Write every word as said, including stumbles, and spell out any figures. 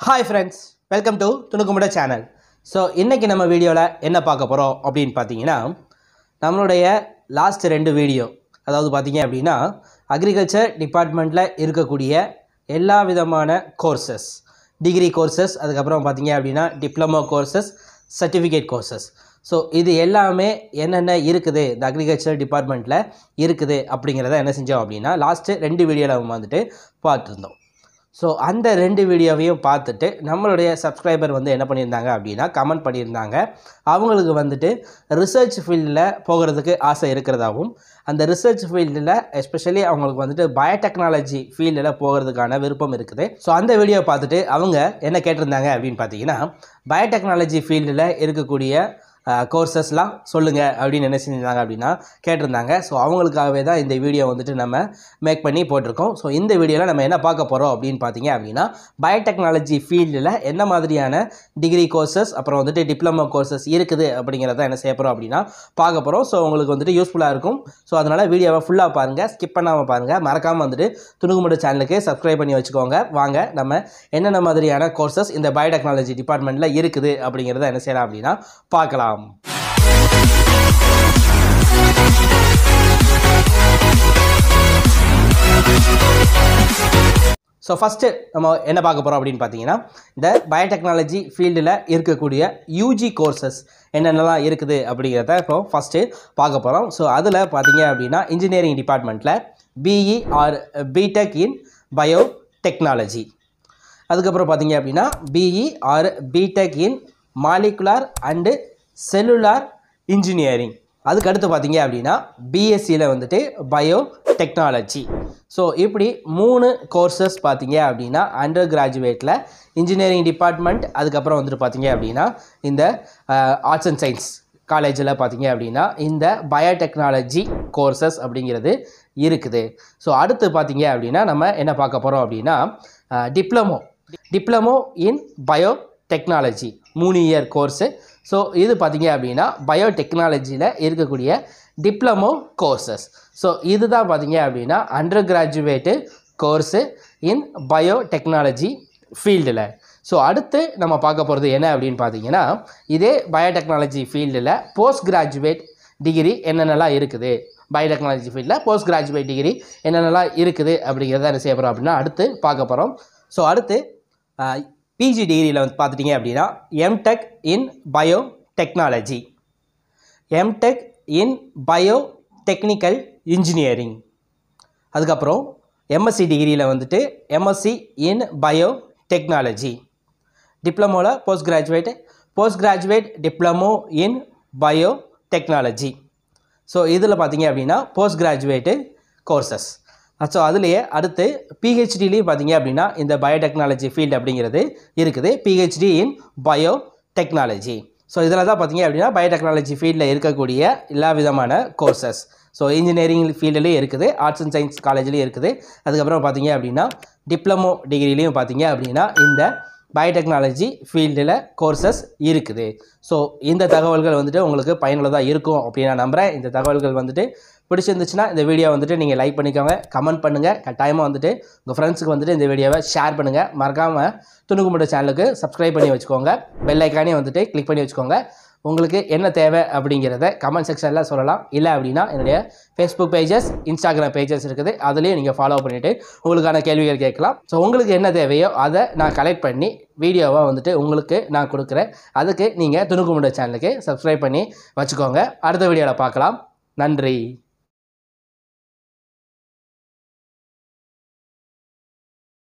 Hi friends, welcome to துணுக்குமுட channel. So இன்னைக்கு நம்ம வீடியோல என்ன பார்க்க போறோம் அப்படினு பாத்தீங்கன்னா நம்மளுடைய லாஸ்ட் ரெண்டு வீடியோ அதாவது பாத்தீங்க அப்படினா அக்ரிகல்ச்சர் டிபார்ட்மென்ட்ல இருக்கக்கூடிய எல்லா விதமான கோர்சஸ் டிகிரி கோர்சஸ் அதுக்கு அப்புறம் பாத்தீங்க அப்படினா diploma courses certificate courses So இது எல்லாமே என்னென்ன இருக்குது இந்த அக்ரிகல்ச்சர் டிபார்ட்மென்ட்ல இருக்குது அப்படிங்கறத என்ன செஞ்சோம் அப்படினா லாஸ்ட் ரெண்டு வீடியோல வந்துட்டு பார்த்திருந்தோம் So அந்த ரெண்டு வீடியோவையும் பார்த்துட்டு நம்மளுடைய சப்ஸ்கிரைபர் வந்து என்ன பண்ணிருந்தாங்க அப்படினா கமெண்ட் பண்ணிருந்தாங்க அவங்களுக்கு வந்துட்டு ரிசர்ச் ஃபீல்ட்ல போகிறதுக்கு ஆசை இருக்குறதாவும் அந்த ரிசர்ச் ஃபீல்ட்ல எஸ்பெஷலி அவங்களுக்கு வந்துட்டு பயோடெக்னாலஜி ஃபீல்ட்ல போகிறதுக்கான விருப்பம் இருக்குது சோ அந்த வீடியோ பார்த்துட்டு அவங்க என்ன கேட்டிருந்தாங்க அப்படினு பாத்தீங்கன்னா பயோடெக்னாலஜி ஃபீல்ட்ல இருக்கக்கூடிய கோர்சஸ்லாம் சொல்லுங்க அப்படினு என்ன செஞ்சாங்க அப்படினா கேட்டிருந்தாங்க சோ அவங்களுக்காகவே தான் இந்த வீடியோ வந்துட்டு நம்ம மேக் பண்ணி போட்டுருக்கோம் சோ இந்த வீடியோல நம்ம என்ன பார்க்க போறோம் அப்படினு பாத்தீங்க அப்படினா பயோடெக்னாலஜி ஃபீல்ட்ல என்ன மாதிரியான டிகிரி கோர்சஸ் அப்புறம் வந்துட்டு டிப்ளமோ கோர்சஸ் இருக்குது அப்படிங்கறத என்ன செய்ய போறோம் அப்படினா பார்க்க போறோம் சோ உங்களுக்கு வந்துட்டு யூஸ்ஃபுல்லா இருக்கும் சோ அதனால வீடியோவை ஃபுல்லா பாருங்க ஸ்கிப் பண்ணாம பாருங்க மறக்காம வந்துட்டு துணுக்குமுட சேனலுக்கு சப்ஸ்கிரைப் பண்ணி வச்சுக்கோங்க வாங்க நம்ம என்னென்ன மாதிரியான கோர்சஸ் இந்த பயோடெக்னாலஜி டிபார்ட்மென்ட்ல இருக்குது அப்படிங்கறத என்ன செய்யலாம் அப்படினா பார்க்கலாம் So first நம்ம என்ன பார்க்க போறோம் அப்படினு பாத்தீங்கன்னா இந்த பயோடெக்னாலஜி ஃபீல்ட்ல இருக்கக்கூடிய U G கோர்சஸ் என்னென்னலாம் இருக்குது அப்படிங்கறத இப்போ ஃபர்ஸ்ட் பார்க்க போறோம் சோ அதுல பாத்தீங்க அப்படினா இன்ஜினியரிங் டிபார்ட்மென்ட்ல B E or B Tech in Biotechnology அதுக்கு அப்புறம் பாத்தீங்க அப்படினா B E or B Tech in Molecular and Cellular Engineering அதுக்கு அடுத்து பாத்தீங்க அப்படினா B S c ல வந்துட்டு Biotechnology சோ இப்படி மூணு கோர்சஸ் பாத்தீங்க அப்படினா அண்டர் கிராஜுவேட்ல இன்ஜினியரிங் டிபார்ட்மென்ட் அதுக்கு அப்புறம் வந்துட்டு பாத்தீங்க அப்படினா இந்த ஆர்ட்ஸ் அண்ட் சயின்ஸ் காலேஜ்ல பாத்தீங்க அப்படினா இந்த பயோடெக்னாலஜி கோர்சஸ் அப்படிங்கிறது இருக்குது சோ அடுத்து பாத்தீங்க அப்படினா நம்ம என்ன பார்க்க போறோம் அப்படினா டிப்ளமோ டிப்ளமோ இன் பயோடெக்னாலஜி மூணு இயர் கோர்ஸ் சோ இது பாத்தீங்க அப்படினா பயோடெக்னாலஜில இருக்கக்கூடிய டிப்ளமோ கோர்சஸ் சோ இதுதான் பாத்தீங்க அப்படினா undergraduate course in biotechnology ஃபீல்ட்ல சோ அடுத்து நம்ம பார்க்க போறது என்ன அப்படினு பாத்தீங்கன்னா இதே பயோடெக்னாலஜி ஃபீல்ட்ல போஸ்ட் கிராஜுவேட் டிகிரி என்னென்னலாம் இருக்குது பயோடெக்னாலஜி ஃபீல்ட்ல போஸ்ட் கிராஜுவேட் டிகிரி என்னென்னலாம் இருக்குது அப்படிங்கறத என்ன செய்ய போறோம் அப்படினா அடுத்து பார்க்க போறோம் சோ அடுத்து P G டிகிரில வந்து பாத்துட்டீங்க அப்படினா M Tech in Biotechnology M Tech in Biotechnical Engineering அதுக்கு அப்புறம் M S c டிகிரில வந்துட்டு M S c in Biotechnology டிப்ளமோல postgraduate postgraduate diploma in Biotechnology so இதுல பாத்தீங்க அப்படினா போஸ்ட் கிராஜுவேட் கோர்சஸ் சோ அதுலயே அடுத்து P H D லயே பாத்தீங்க அப்படினா இந்த பயோடெக்னாலஜி ஃபீல்ட் அப்படிங்கிறது இருக்குது P H D in Biotechnology so இதெல்லாம் தான் பாத்தீங்க அப்படினா பயோடெக்னாலஜி ஃபீல்ட்ல இருக்கக்கூடிய எல்லா விதமான கோர்சஸ் சோ இன்ஜினியரிங் ஃபீல்ட்லயே இருக்குது ஆர்ட்ஸ் அண்ட் சயின்ஸ் காலேஜ்லயே இருக்குது அதுக்கு அப்புறம் பாத்தீங்க அப்படினா டிப்ளமோ டிகிரிலயும் பாத்தீங்க அப்படினா இந்த பயோடெக்னாலஜி ஃபீல்ட்ல கோர்சஸ் இருக்குது சோ இந்த தகவல்கள் வந்துட்டு உங்களுக்கு பயனுள்ளதா இருக்கும் அப்படி நான் நம்புறேன் இந்த தகவல்கள் வந்துட்டு பிடிச்சிருந்துச்சுனா இந்த வீடியோ வந்துட்டு நீங்க லைக் பண்ணிக்கோங்க கமெண்ட் பண்ணுங்க கட்டாயமா வந்துட்டு உங்க ஃப்ரெண்ட்ஸ்க்கு வந்துட்டு இந்த வீடியோவை ஷேர் பண்ணுங்க மறக்காம துணுக்குமுட சேனலுக்கு சப்ஸ்கிரைப் பண்ணி வச்சுக்கோங்க பெல் ஐகானை வந்துட்டு கிளிக் பண்ணி வச்சுக்கோங்க உங்களுக்கு என்ன தேவை அப்படிங்கறத கமெண்ட் செக்ஷன்ல சொல்லலாம் இல்ல அப்படினா என்னுடைய Facebook பேजेस Instagram பேजेस இருக்குது அதுலயே நீங்க ஃபாலோ பண்ணிட்டு உங்களுக்கான கேள்விகள் கேட்கலாம் சோ உங்களுக்கு என்ன தேவையோ அத நான் கலெக்ட் பண்ணி வீடியோவா வந்துட்டு உங்களுக்கு நான் கொடுக்கிறேன் அதுக்கு நீங்க துணுக்குமுட சேனலுக்கு சப்ஸ்கிரைப் பண்ணி வச்சுக்கோங்க அடுத்த வீடியோல பார்க்கலாம் நன்றி